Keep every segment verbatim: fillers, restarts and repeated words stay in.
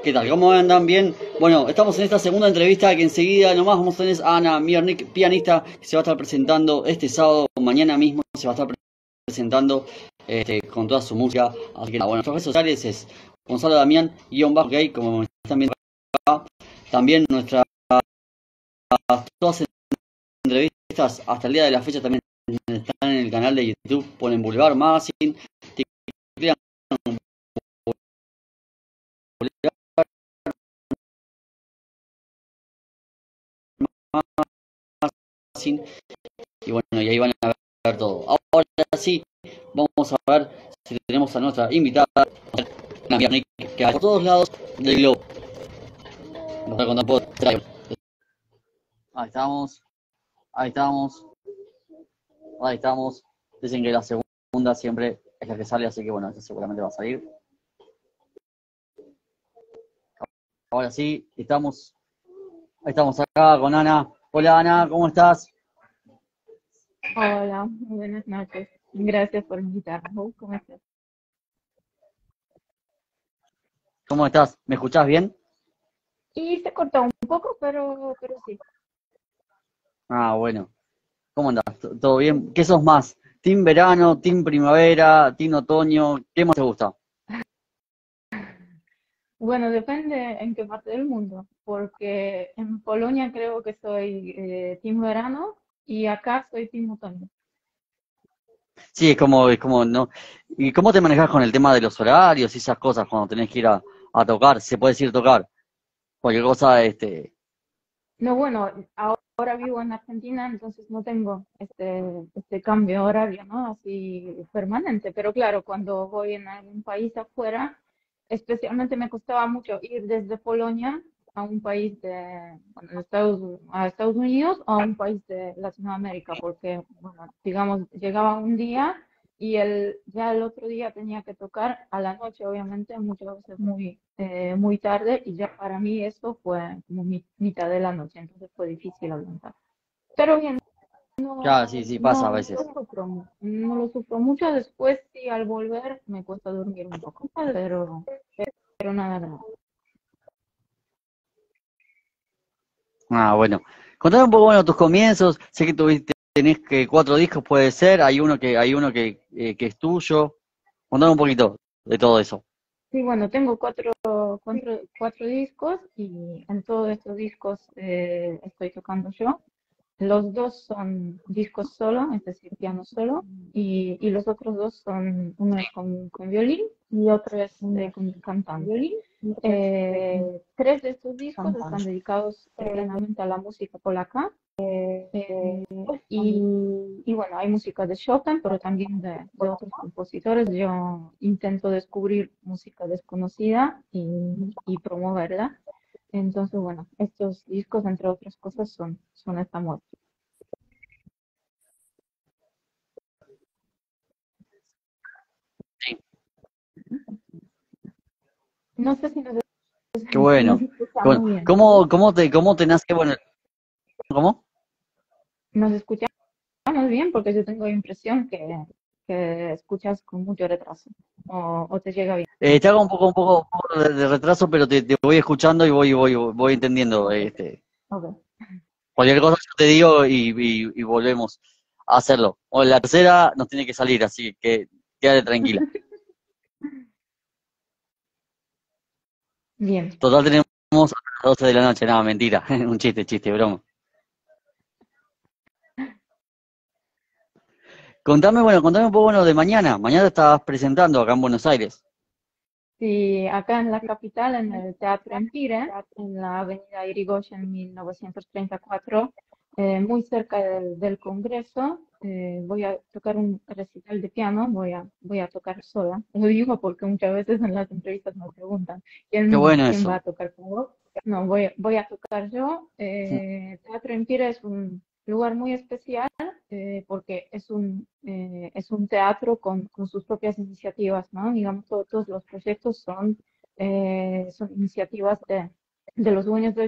¿Qué tal? ¿Cómo andan? Bien. Bueno, estamos en esta segunda entrevista que enseguida nomás vamos a tener a Ana Miernik, pianista, que se va a estar presentando este sábado, mañana mismo se va a estar presentando este, con toda su música. Así que nada, bueno, nuestras redes sociales es Gonzalo Damián, guión bajo gay, como me están viendo acá. También nuestras todas las entrevistas hasta el día de la fecha también están en el canal de YouTube, ponen Boulevard Magazine, teclean Magazine, y bueno, y ahí van a ver todo. Ahora sí, vamos a ver si tenemos a nuestra invitada, que a todos lados del globo. Nos va a contar un poco. Ahí estamos, ahí estamos, ahí estamos. Dicen que la segunda siempre es la que sale, así que bueno, esta seguramente va a salir. Ahora sí, estamos, estamos acá con Ana. Hola Ana, ¿cómo estás? Hola, muy buenas noches. Gracias por invitarme. ¿Cómo estás? ¿Cómo estás? ¿Me escuchás bien? Y se cortó un poco, pero, pero sí. Ah, bueno. ¿Cómo andás? ¿Todo bien? ¿Qué sos más? ¿Team verano, team primavera, team otoño? ¿Qué más te gusta? Bueno, depende en qué parte del mundo, porque en Polonia creo que soy eh, team verano y acá soy team otoño. Sí, es como, es como, ¿no? ¿Y cómo te manejas con el tema de los horarios y esas cosas cuando tenés que ir a, a tocar? ¿Se puede decir tocar? Cualquier cosa, este... No, bueno, ahora vivo en Argentina, entonces no tengo este, este cambio horario, ¿no? Así permanente, pero claro, cuando voy en algún país afuera, especialmente me costaba mucho ir desde Polonia a un país de, bueno, de Estados, a Estados Unidos o a un país de Latinoamérica, porque, bueno, digamos, llegaba un día y el, ya el otro día tenía que tocar a la noche, obviamente, muchas veces muy, eh, muy tarde, y ya para mí eso fue como mi, mitad de la noche, entonces fue difícil aguantar. Pero bien, Ya, no, sí, sí, pasa a no, no veces. lo sufro, mu- no lo sufro mucho. Después, sí, al volver me cuesta dormir un poco, pero, pero nada, nada. Ah, bueno. Contame un poco, bueno, tus comienzos. Sé que tuviste, tenés que cuatro discos, puede ser. Hay uno que, hay uno que, eh, que es tuyo. Contame un poquito de todo eso. Sí, bueno, tengo cuatro, cuatro, cuatro discos y en todos estos discos eh, estoy tocando yo. Los dos son discos solo, es decir, piano solo, y, y los otros dos son, uno es con, con violín y otro es eh, con cantante. Eh, tres de estos discos están dedicados eh, plenamente a la música polaca. eh, y, y bueno, hay música de Chopin, pero también de, de otros compositores. Yo intento descubrir música desconocida y, y promoverla. Entonces, bueno, estos discos, entre otras cosas, son, son esta muestra. Sí. No sé si nos, Qué si nos bueno. Bueno, escuchamos bien. ¿cómo, cómo te, cómo te nace, bueno, cómo? Nos escuchamos bien porque yo tengo la impresión que, que escuchas con mucho retraso o, o te llega bien. Eh, te hago un poco, un poco, un poco de, de retraso, pero te, te voy escuchando y voy, voy, voy entendiendo. Ok, Este, ok. cualquier cosa yo te digo y, y, y volvemos a hacerlo. O la tercera nos tiene que salir, así que quédate tranquila. Bien. Total tenemos hasta las doce de la noche, nada, mentira. Un chiste, chiste, broma. Contame, bueno, contame un poco bueno, de mañana. Mañana te estabas presentando acá en Buenos Aires. Sí, acá en la capital, en el Teatro Empire, en la avenida Irigoyen mil novecientos treinta y cuatro, eh, muy cerca del, del Congreso, eh, voy a tocar un recital de piano, voy a, voy a tocar sola. Lo digo porque muchas veces en las entrevistas me preguntan, Qué ¿quién, bueno quién va a eso. tocar con vos? No, voy, voy a tocar yo. Eh, Teatro Empire es un lugar muy especial eh, porque es un, eh, es un teatro con, con sus propias iniciativas, ¿no? Digamos, to- todos los proyectos son, eh, son iniciativas de, de los dueños del teatro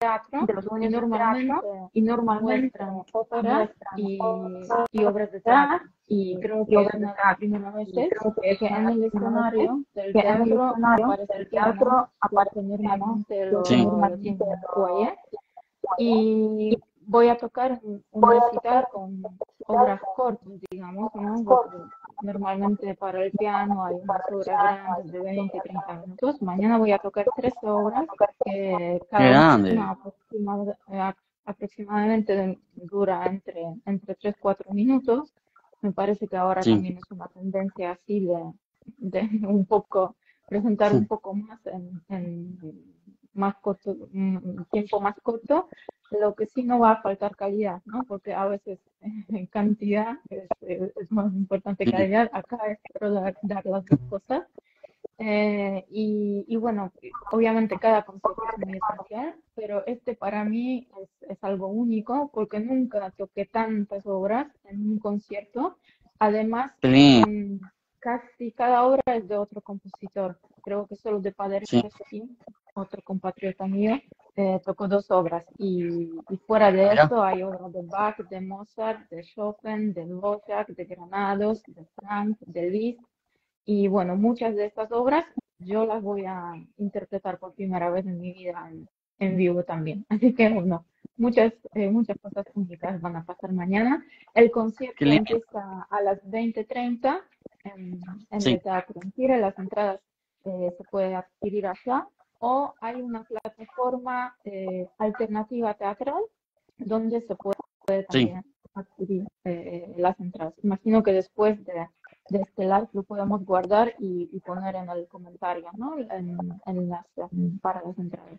teatro de los y dueños del normalmente, teatro y normalmente muestran óperas muestran y, obras y obras de de teatro. teatro Y creo y que es obras de una de las teatro. primeras Y veces creo que es que una en de las el primeras veces escenario del que en el teatro escenario aparece el del piano, teatro aparece porque el piano, normalmente que Sí, lo, lo normalmente tienen en el lo foyer. oye, y Y voy a tocar un, un voy a recital tocar con recital obras con cortas, digamos, ¿no? Porque cortos, normalmente para el piano hay unas para el obras piano, grandes de veinte, treinta minutos. Mañana voy a tocar tres obras tocar que qué cada una grande. aproximada- eh, aproximadamente de- dura entre, entre tres, cuatro minutos. Me parece que ahora Sí. también es una tendencia así de, de un poco, presentar un poco más en, en más corto, un tiempo más corto. Lo que sí no va a faltar calidad, ¿no? Porque a veces en cantidad es, es- es más importante Sí. calidad. Acá espero dar, dar las dos cosas. Eh, y, y bueno, obviamente cada concierto es muy especial, pero este para mí es, es algo único porque nunca toqué tantas obras en un concierto. Además, Qué lindo. son casi cada obra es de otro compositor. Creo que solo de Sí. Paderewski, otro compatriota mío, eh, tocó dos obras. Y, y fuera de Mirá, eso hay obras de Bach, de Mozart, de Chopin, de Dvořák, de Granados, de Frank, de Liszt. Y bueno, muchas de estas obras yo las voy a interpretar por primera vez en mi vida en, en vivo también. Así que bueno, muchas, eh, muchas cosas únicas van a pasar mañana. El qué concierto lindo. empieza a las veinte treinta en, en Sí, el Teatro Empire. Las entradas eh, se puede adquirir allá o hay una plataforma eh, alternativa teatral donde se puede sí. también adquirir eh, las entradas. Imagino que después de de este live lo podemos guardar y, y poner en el comentario, ¿no? En, en las, en- para las entradas.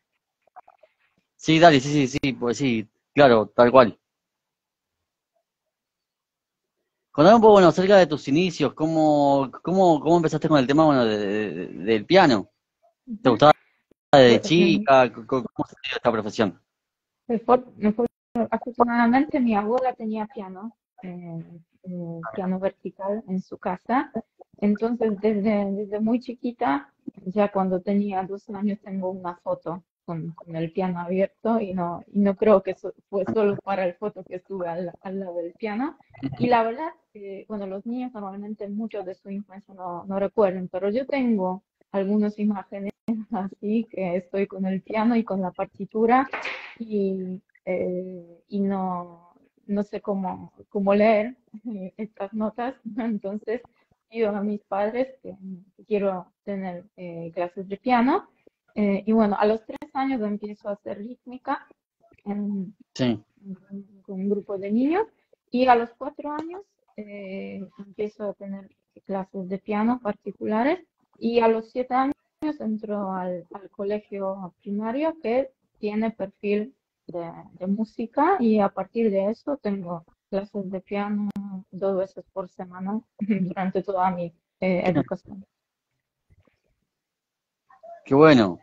Sí, dale, sí, sí, sí, pues sí, claro, tal cual. Contame un poco, bueno, acerca de tus inicios, cómo, cómo, cómo empezaste con el tema, bueno, de- de- del piano. ¿Te Ujú. gustaba desde Pues, mm, chica? ¿Cómo, cómo se dio esta profesión? me fue- me fue- afortunadamente mi abuela tenía piano, eh, eh, piano vertical en su casa. Entonces, desde, desde muy chiquita, ya cuando tenía dos años, tengo una foto con, con el piano abierto y no, y no creo que eso fue solo para el foto que estuve al, al lado del piano. Y la verdad, que, bueno, los niños normalmente muchos de su infancia no, no recuerdan, pero yo tengo algunas imágenes así que estoy con el piano y con la partitura y, eh, y no, no sé cómo, cómo leer eh, estas notas. Entonces pido a mis padres que, que quiero tener eh, clases de piano. Eh, y bueno, a los tres años empiezo a hacer rítmica en, Sí, en- con un grupo de niños y a los cuatro años eh, empiezo a tener clases de piano particulares y a los siete años entro al, al colegio primario que tiene perfil de, de música y a partir de eso tengo clases de piano dos veces por semana durante toda mi eh, educación. qué bueno.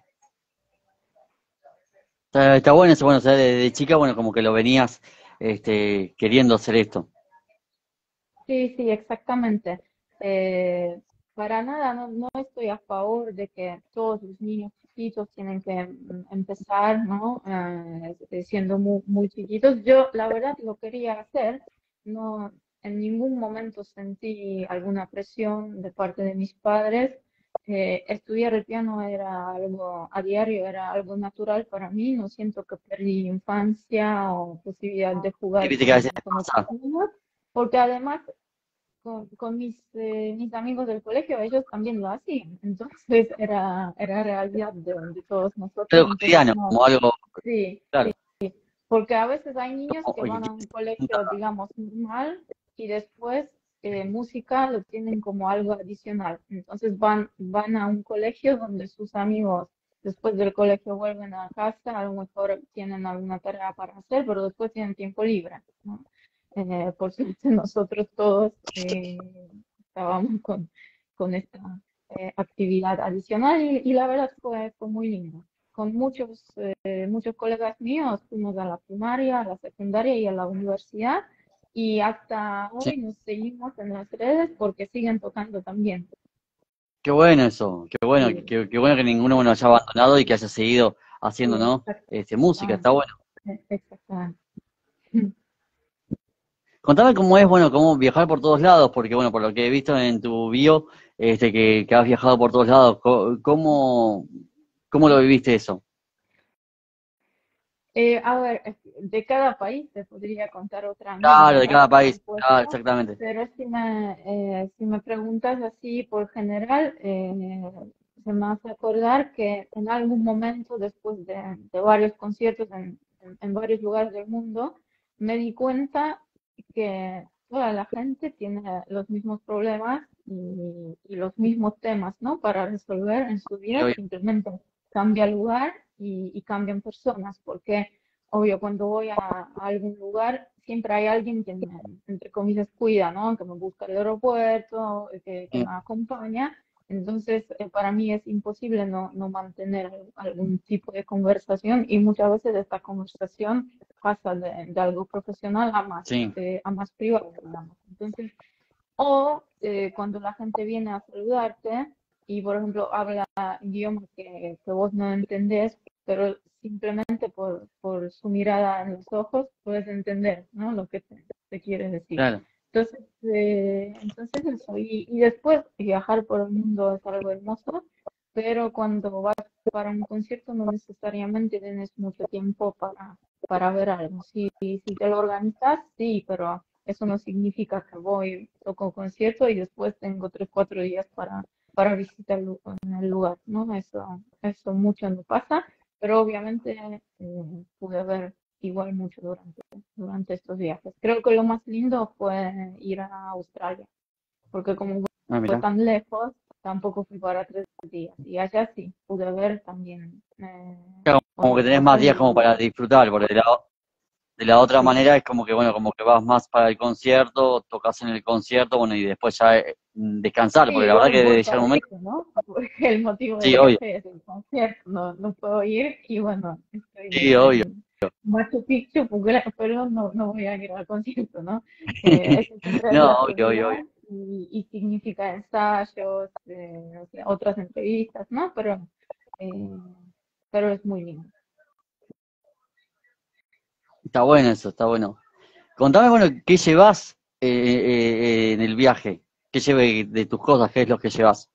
Está, está bueno eso, bueno, o sea, de chica, bueno, como que lo venías este, queriendo hacer esto. Sí, sí, exactamente. Eh, para nada, no, no estoy a favor de que todos los niños chiquitos tienen que mm, empezar, ¿no? Eh, eh, siendo muy, muy chiquitos. Yo, la verdad, lo quería hacer. No, en ningún momento sentí alguna presión de parte de mis padres. Eh, estudiar el piano era algo a diario, era algo natural para mí. No siento que perdí infancia o posibilidad de Sí, jugar viste que a veces con, con otros pasa. niños. Porque además con, con mis, eh, mis amigos del colegio, ellos también lo hacían. Entonces era, era realidad de, de todos nosotros. Algo Entonces cotidiano, no, como algo, sí, claro. porque a veces hay niños como- que van a oye, un colegio, digamos, normal y después eh, música lo tienen como algo adicional. Entonces van, van a un colegio donde sus amigos después del colegio vuelven a casa, a lo mejor tienen alguna tarea para hacer, pero después tienen tiempo libre, ¿no? Eh, por suerte nosotros todos eh, estábamos con, con esta eh, actividad adicional y, y la verdad fue, fue muy lindo. Con muchos, eh, muchos colegas míos fuimos a la primaria, a la secundaria y a la universidad y hasta sí, hoy nos seguimos en las redes porque siguen tocando también. qué bueno eso, qué bueno, Sí, qué, qué bueno que ninguno bueno haya abandonado y que haya seguido haciendo, Sí, ¿no? exacto. Este, música, Ah, está bueno. e- exactamente. Contame cómo es, bueno, cómo viajar por todos lados, porque bueno, por lo que he visto en tu bio, este, que, que has viajado por todos lados, co- ¿cómo, cómo lo viviste eso? Eh, a ver, es- de cada país te podría contar otra Claro, de anécdota, cada por país, claro, supuesto, exactamente. pero si me, eh, si me preguntas así por general, eh, se me hace acordar que en algún momento, después de, de varios conciertos en, en- en varios lugares del mundo, me di cuenta que toda la gente tiene los mismos problemas y, y los mismos temas, ¿no? Para resolver en su Sí, vida, obvio. simplemente cambia lugar y, y cambian personas, porque obvio cuando voy a, a algún lugar siempre hay alguien que me, entre comillas, cuida, ¿no? Que me busca el aeropuerto, que, que Sí, me acompaña. Entonces, eh, para mí es imposible no, no mantener al- algún tipo de conversación y muchas veces esta conversación pasa de, de algo profesional a más, sí, eh, a más privado, digamos. Entonces, o eh, cuando la gente viene a saludarte y, por ejemplo, habla idiomas que, que vos no entendés, pero simplemente por, por su mirada en los ojos puedes entender, ¿no? Lo que te, te quiere decir. claro. Entonces, eh, entonces eso. Y, y después viajar por el mundo es algo hermoso, pero cuando vas para un concierto no necesariamente tienes mucho tiempo para, para ver algo. Si, si te lo organizas, sí, pero eso no significa que voy, toco concierto y después tengo tres, cuatro días para, para visitar lu- en el lugar, ¿no? Eso, eso mucho no pasa, pero obviamente eh, pude ver igual mucho durante, durante estos viajes. Creo que lo más lindo fue ir a Australia, porque como Ah, fue mirá. tan lejos, tampoco fui para tres días. Y allá sí, pude ver también eh, Claro, como que otras tenés más cosas días como para y disfrutar, porque de la, de la otra sí. manera es como que, bueno, como que vas más para el concierto, tocas en el concierto, bueno, y después ya eh, descansar, porque Sí, la verdad voy, que voy debe llegar un para momento, eso, ¿no? Porque el motivo del sí, obvio, viaje es el concierto, no, no puedo ir y bueno, estoy sí, en, obvio. en Machu Picchu, porque- pero no, no voy a ir al concierto, ¿no? Eh, ese siempre es No, la obvio, obvio, obvio. prioridad y, y significa ensayos, eh, o sea, otras entrevistas, ¿no? Pero, eh, pero es muy lindo. Está bueno eso, está bueno. Contame, bueno, ¿qué llevas eh, eh, eh, en el viaje? ¿Qué lleve de tus cosas? ¿Qué es lo que llevas?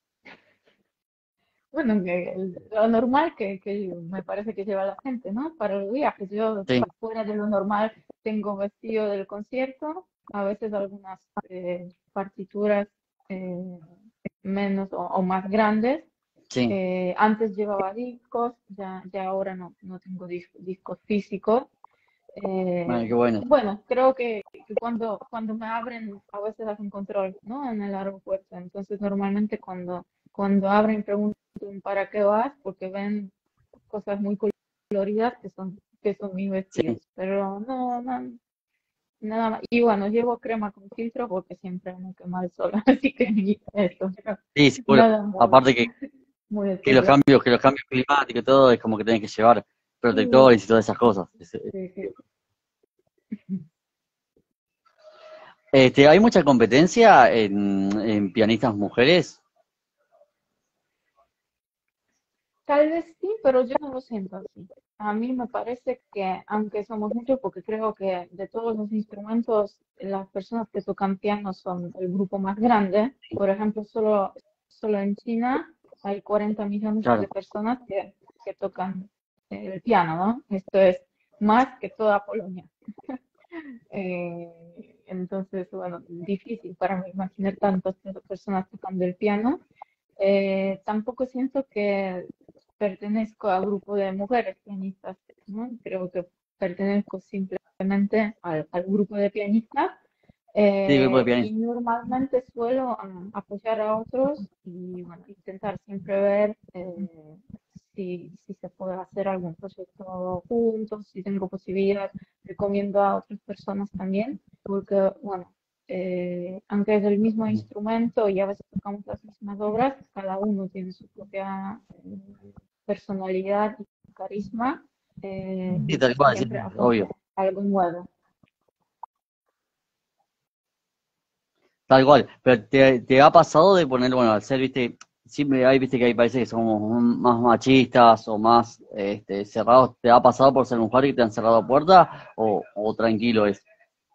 Bueno, que el- lo normal que, que me parece que lleva la gente, ¿no? Para los viajes. Yo, Sí, fuera de lo normal, tengo vestido del concierto, a veces algunas eh, partituras eh, menos o, o más grandes. sí, Eh, antes llevaba discos, ya, ya ahora no, no tengo dis- discos físicos. bueno, Eh, qué bueno. bueno, creo que, que cuando, cuando me abren, a veces hacen control, ¿no? En el aeropuerto. Entonces, normalmente cuando, cuando abren, preguntan para qué vas, porque ven cosas muy coloridas que son, que son mis Sí, vestidos. Pero no, no, nada más. Y bueno, llevo crema con filtro porque siempre me quema el sol, así que ni eso, pero sí, seguro. nada muy, Aparte que, muy que los especial. cambios, que los cambios climáticos y todo, es como que tenés que llevar Sí, protectores y todas esas cosas. Es- es- sí, sí. Este, ¿hay mucha competencia en, en pianistas mujeres? Tal vez sí, pero yo no lo siento así. A mí me parece que, aunque somos muchos, porque creo que de todos los instrumentos, las personas que tocan piano son el grupo más grande. Por ejemplo, solo, solo en China hay cuarenta millones Claro. de personas que, que tocan eh, el piano, ¿no? Esto es más que toda Polonia. Eh, entonces, bueno, difícil para mí imaginar tantas personas tocando el piano. Eh, tampoco siento que pertenezco a grupo de mujeres pianistas, ¿no? Creo que pertenezco simplemente al, al grupo de pianistas Sí, grupo de eh, y pianistas. normalmente suelo um, apoyar a otros y bueno, intentar siempre ver eh, si, si se puede hacer algún proyecto juntos, si tengo posibilidad, recomiendo a otras personas también, porque bueno, eh, aunque es el mismo instrumento y a veces tocamos las mismas obras, cada uno tiene su propia eh, personalidad y carisma eh, Sí, y tal cual, sí, siempre aporta obvio. algo nuevo. Tal cual. Pero te, te ha pasado de poner, bueno, al ser, viste, siempre hay, viste que hay países que somos un- más machistas o más este, cerrados. ¿Te ha pasado por ser mujer y te han cerrado puertas o, o tranquilo es?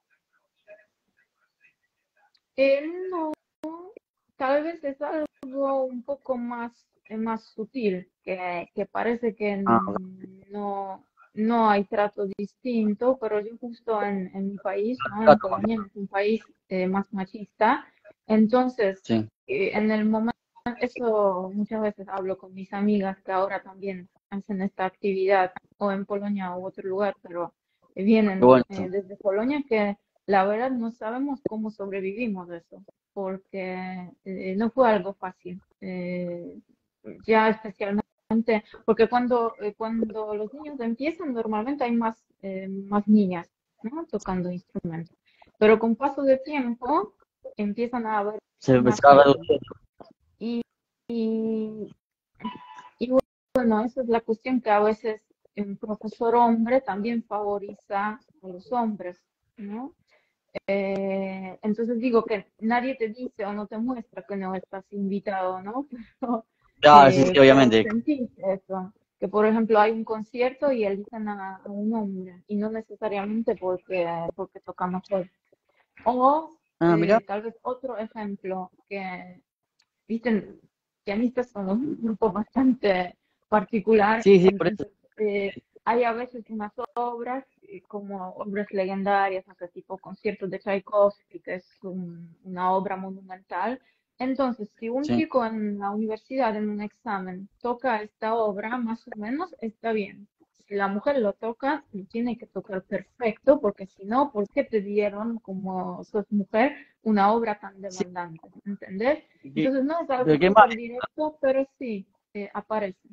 Eh, no, tal vez es algo un poco más, eh, más sutil, que, que parece que Ah, no, no hay trato distinto, pero yo justo en, en mi país, ¿no? En trato más Polonia, es un país eh, más machista, entonces bien. eh, en el momento, eso muchas veces hablo con mis amigas que ahora también hacen esta actividad, o en Polonia u otro lugar, pero Qué vienen bueno eh, eso. desde Polonia, que la verdad no sabemos cómo sobrevivimos de eso porque eh, no fue algo fácil. Eh, ya especialmente, porque cuando, eh, cuando los niños empiezan, normalmente hay más, eh, más niñas, ¿no? Tocando instrumentos. Pero con paso de tiempo empiezan a haber Se, más se va hombres. reduciendo. Y, y, y bueno, esa es la cuestión que a veces un profesor hombre también favoriza a los hombres, ¿no? Eh, entonces digo que nadie te dice o no te muestra que no estás invitado, ¿no? Pero, Claro, sí, sí, eh, pero obviamente. sentís eso, que por ejemplo hay un concierto y eligen a, a un hombre y no necesariamente porque, porque toca mejor. O Ah, mirá. eh, tal vez otro ejemplo que, viste, pianistas son un grupo bastante particular, Sí, sí, por eso. entonces eh, hay a veces unas obras eh, como obras legendarias, no sé, tipo conciertos de Tchaikovsky, que es un- una obra monumental. Entonces, si un Sí. chico en la universidad, en un examen, toca esta obra, más o menos está bien. Si la mujer lo toca, lo tiene que tocar perfecto, porque si no, ¿por qué te dieron, como sos mujer, una obra tan Sí, demandante? ¿Entendés? qué- Entonces no es algo pero qué mal, súper directo, pero sí eh, aparece.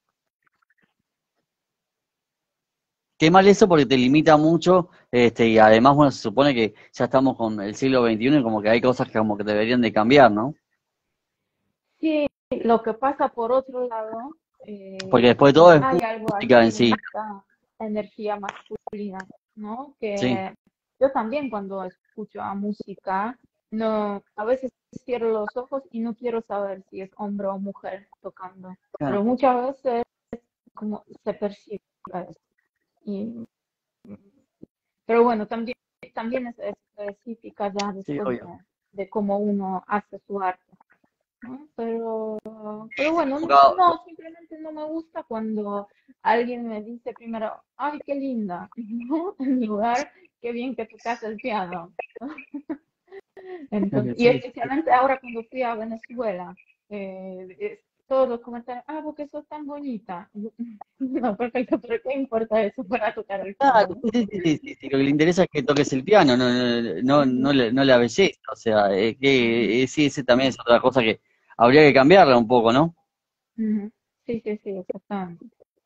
qué mal eso porque te limita mucho, este, y además, bueno, se supone que ya estamos con el siglo veintiuno y como que hay cosas que como que deberían de cambiar, ¿no? Sí, lo que pasa por otro lado eh, Porque después de es todo que es hay algo música en ahí en sí. esta energía masculina, ¿no? Sí, Que yo también cuando escucho a música, no, a veces cierro los ojos y no quiero saber si es hombre o mujer tocando, claro. pero muchas veces como se percibe eso. Y, pero bueno, también, también es específica ya Sí, después de, obvio. de cómo uno hace su arte, ¿no? Pero, pero bueno, no, Como no, simplemente no me gusta cuando alguien me dice primero, ay, qué linda, ¿no? En lugar, qué bien que tocas el piano. Entonces, que- y sí, sí. especialmente ahora cuando fui a Venezuela, eh, eh, todos los comentarios, ah, porque sos tan bonita. Y yo, no, perfecto, pero ¿qué importa eso para tocar el Claro, piano? sí, sí, sí, sí, sí, sí, lo que le interesa es que toques el piano, no, no, no, no, Ujú, le- no la belleza, o sea, eh, ujú, que eh, sí, ese también es otra cosa que habría que cambiarla un poco, ¿no? ujú. Sí, sí, sí, exactamente.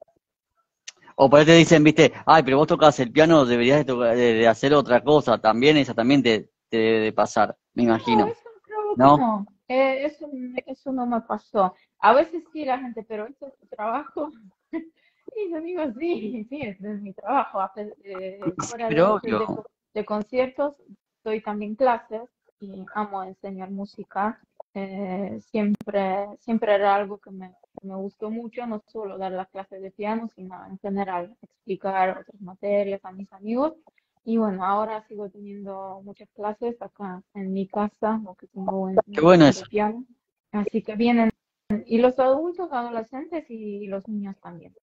O por ahí te dicen, viste, ay, pero vos tocas el piano, deberías de, tocar- de- de hacer otra cosa, también esa también te, te debe de pasar, me No, imagino, eso creo que ¿no? no. Eh, eso, eso no me pasó. A veces sí la gente, pero esto es tu trabajo. Y yo digo, sí, sí, este es mi trabajo. Hacer, eh, Sí, fuera pero de, de, obvio. de co- de conciertos, doy también clases y amo enseñar música. Eh, siempre, siempre era algo que me, que me gustó mucho, no solo dar las clases de piano, sino en general explicar otras materias a mis amigos. Y bueno, ahora sigo teniendo muchas clases acá en mi casa, porque tengo un, Qué un bueno grupo de eso. piano. Así que vienen, y los adultos, adolescentes y los niños también.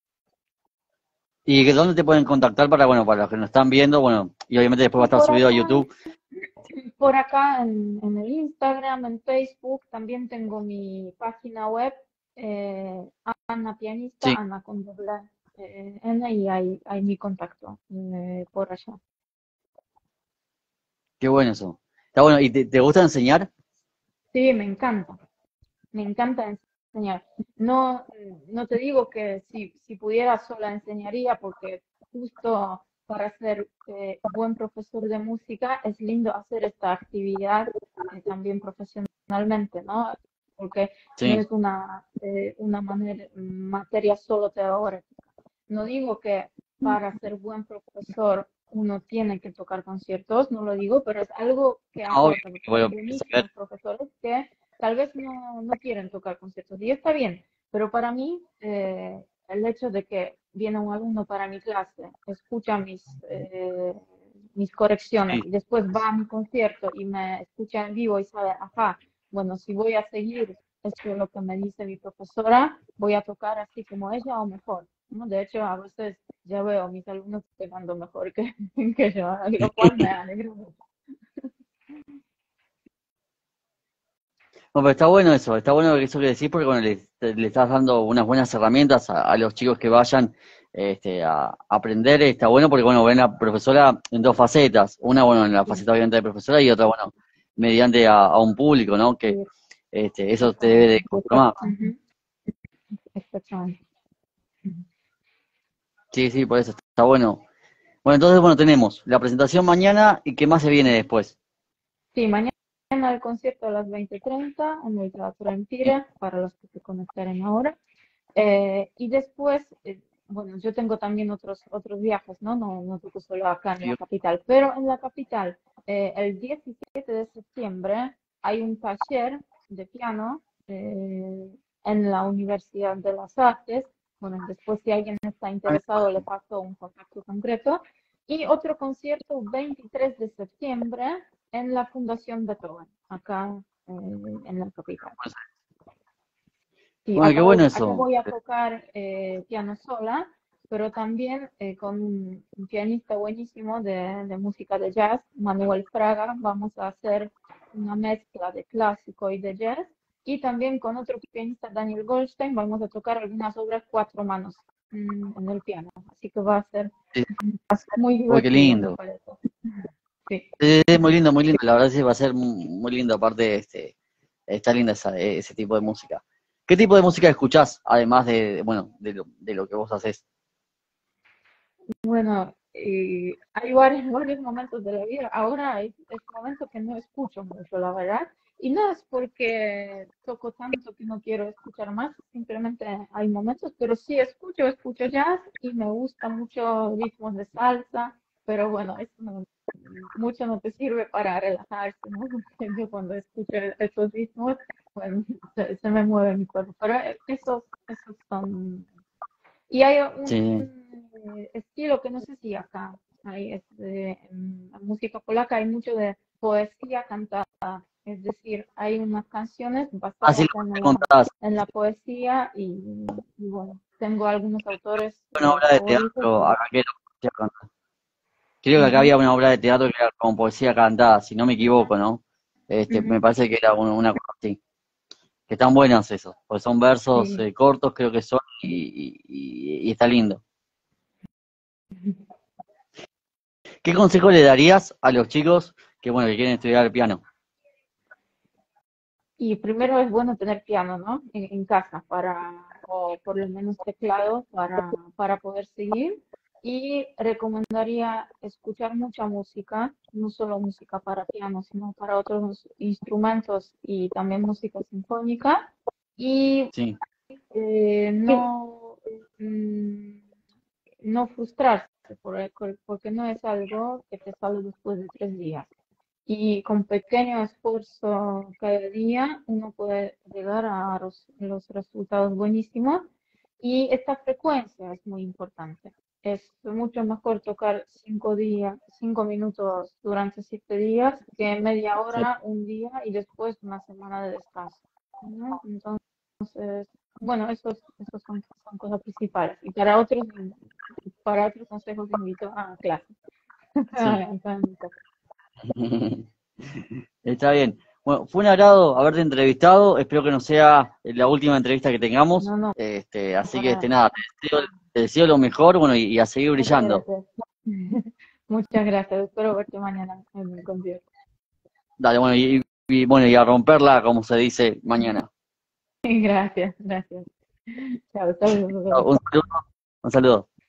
¿Y que dónde te pueden contactar para, bueno, para los que nos están viendo, bueno, y obviamente después va a Y estar por subido a acá, YouTube? por acá en, en el Instagram, en Facebook, también tengo mi página web, eh, Ana Pianista, Sí, Ana con doble eh, N, y hay, hay mi contacto eh, por allá. qué bueno eso. Está bueno, ¿y te, te gusta enseñar? Sí, me encanta. Me encanta enseñar. No, no te digo que si, si pudiera sola enseñaría, porque justo para ser eh, buen profesor de música es lindo hacer esta actividad eh, también profesionalmente, ¿no? Porque no Sí. es una, eh, una manera, materia solo teórica. No digo que para ser buen profesor uno tiene que tocar conciertos, no lo digo, pero es algo que No, obvio, aporta, que, porque hay bueno, hay que saber. buenísimos profesores que tal vez no, no quieren tocar conciertos y está bien, pero para mí eh, el hecho de que viene un alumno para mi clase, escucha mis, eh, mis correcciones Sí. y después va a mi concierto y me escucha en vivo y sabe, ajá, bueno, si voy a seguir esto es lo que me dice mi profesora, voy a tocar así como ella o mejor, ¿no? De hecho, a veces ya veo a mis alumnos tocando mejor que, que yo, lo cual me alegra mucho. No, pero está bueno eso, está bueno eso que decís porque bueno, le, le estás dando unas buenas herramientas a, a los chicos que vayan este, a aprender. Está bueno porque bueno, ven a la profesora en dos facetas. Una, bueno, en la Sí, faceta obviamente de profesora y otra, bueno, mediante a, a un público, ¿no? Que sí, este, eso te debe de exactamente. conformar. Ujú, exactamente. Sí, sí, por eso está bueno. Bueno, entonces, bueno, tenemos la presentación mañana y qué más se viene después. Sí, mañana el concierto a las veinte y treinta en el Teatro Sí, Empire, para los que se conectaren ahora. Eh, y después, eh, bueno, yo tengo también otros, otros viajes, ¿no? No, no toco solo acá en sí, la capital, pero en la capital, eh, el diecisiete de septiembre hay un taller de piano eh, en la Universidad de las Artes. Bueno, después si alguien está interesado le paso un contacto concreto. Y otro concierto veintitrés de septiembre en la Fundación Beethoven, acá eh, en la capital. Sí, bueno, qué acá bueno voy, acá eso. voy a tocar eh, piano sola, pero también eh, con un, un pianista buenísimo de, de música de jazz, Manuel Fraga. Vamos a hacer una mezcla de clásico y de jazz. Y también con otro pianista, Daniel Goldstein, vamos a tocar algunas obras cuatro manos mm, en el piano. Así que va a ser Sí, muy uy, qué divertido, me lindo. parece. Sí. Sí, sí, muy lindo, muy lindo. La verdad sí va a ser muy, muy lindo. Aparte, este, está linda esa, ese tipo de música. ¿Qué tipo de música escuchás? Además de, bueno, de lo, de lo que vos haces. Bueno, eh, hay varios, varios momentos de la vida. Ahora es, es un momento que no escucho mucho, la verdad. Y no es porque toco tanto que no quiero escuchar más, simplemente hay momentos, pero sí escucho, escucho jazz y me gusta mucho ritmos de salsa, pero bueno, eso no- mucho no te sirve para relajarse, ¿no? Porque yo cuando escucho esos ritmos, bueno, se, se me mueve mi cuerpo, pero esos, esos son y hay un Sí. eh, estilo que no sé si acá hay, es de, en la música polaca hay mucho de poesía cantada, es decir, hay unas canciones Así basadas lo en que la, contás. en la poesía y, y bueno, tengo algunos autores Una eh, obra de favoritos. teatro Y, acá que era poesía cantada. Creo que acá ujú, había una obra de teatro que era con poesía cantada, si no me equivoco, ¿no? Este, me ujú, parece que era una, una cosa así. Que están buenas esos, porque son versos sí. eh, cortos, creo que son, y, y- y está lindo. ¿Qué consejo le darías a los chicos que, bueno, que quieren estudiar piano? Y primero es bueno tener piano, ¿no? En, en casa para, o por lo menos teclado para, para poder seguir. Y recomendaría escuchar mucha música, no solo música para piano, sino para otros instrumentos y también música sinfónica. Y Sí, eh, no, mm, no frustrarse, por- porque no es algo que te sale después de tres días. Y con pequeño esfuerzo cada día uno puede llegar a los, los resultados buenísimos. Y esta frecuencia es muy importante. Es mucho mejor tocar cinco días, cinco minutos durante siete días que media sí. hora un día y después una semana de descanso, ¿no? Entonces, bueno, esos, esos son, son cosas principales. Y para otros, para otros consejos invito a clase. Sí. Acá en mi casa. Está bien. Bueno, fue un agrado haberte entrevistado. Espero que no sea la última entrevista que tengamos. No, no, Este, así que, para, este, nada, te deseo, te deseo lo mejor, bueno, y, y a seguir muchas brillando. gracias. Muchas gracias. Espero verte mañana en el concierto. Dale, bueno, y, y, bueno, y a romperla, como se dice, mañana. Gracias, gracias. Chao, saludos. Un saludo, un saludo.